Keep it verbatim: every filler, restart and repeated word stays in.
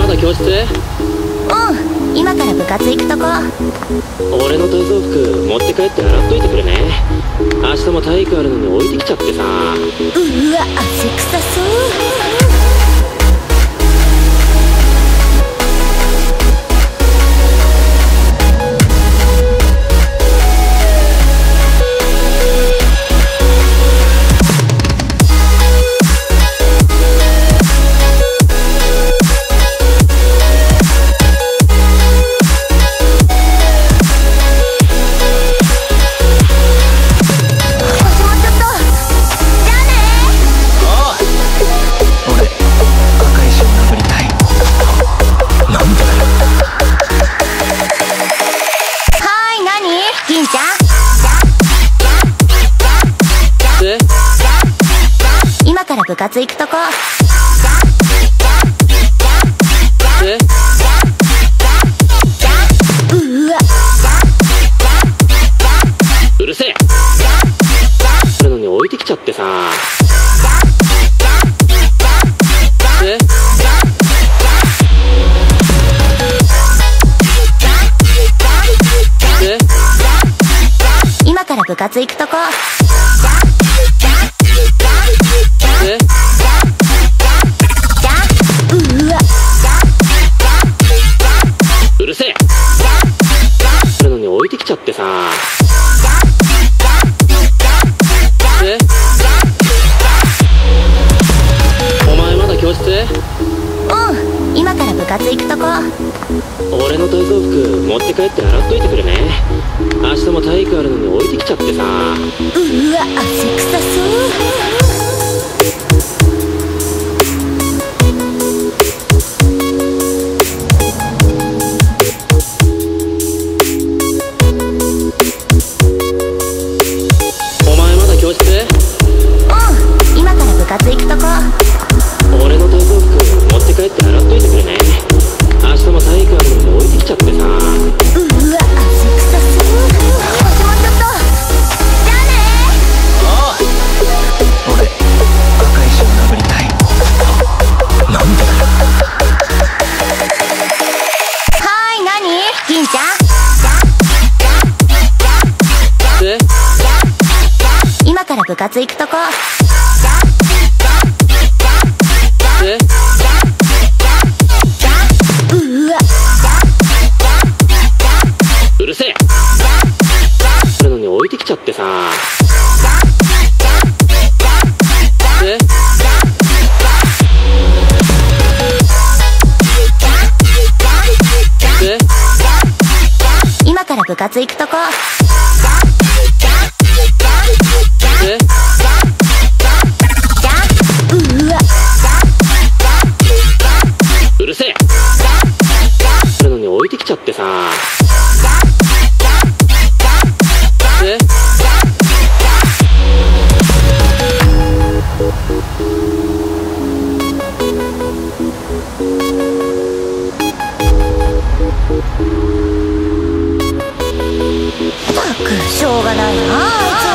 だ教室？ うん、今から部活行くとこ。 俺の体操服持って帰って洗っといてくれね。明日も体育あるのに置いてきちゃってさ。うわ、 汗臭そう。今から部活行くとこ。 え？ うわ、 うるせえ。あるのに置いてきちゃってさ。え？え？ 今から部活行くとこ。 え？ うわ、 うるせえ。あるのに置いてきちゃってさ。え？お前まだ教室？ うん、今から部活行くとこ。 俺の体操服持って帰って洗っといてくれね。明日も体育あるのに置いてきちゃってさ。 うわ、汗臭そう。 教室？ うん、今から部活行くとこ。 俺の体操服持って帰って洗っといてくれね。明日も体育あるのに置いてきちゃってさ。 うわ、汗臭そう。私もちょっと。じゃあねー。 ああ、俺赤石を殴りたい。なんでだよ。 はーい、何？銀ちゃん。 え？ 今から部活行くとこ。 え？ うわ、 うるせえ。あるのに置いてきちゃってさ。え？え？ 今から部活行くとこ。 え？ うわ、 うるせえ。あるのに置いてきちゃってさ。え？ ったくしょうがないなあいつ。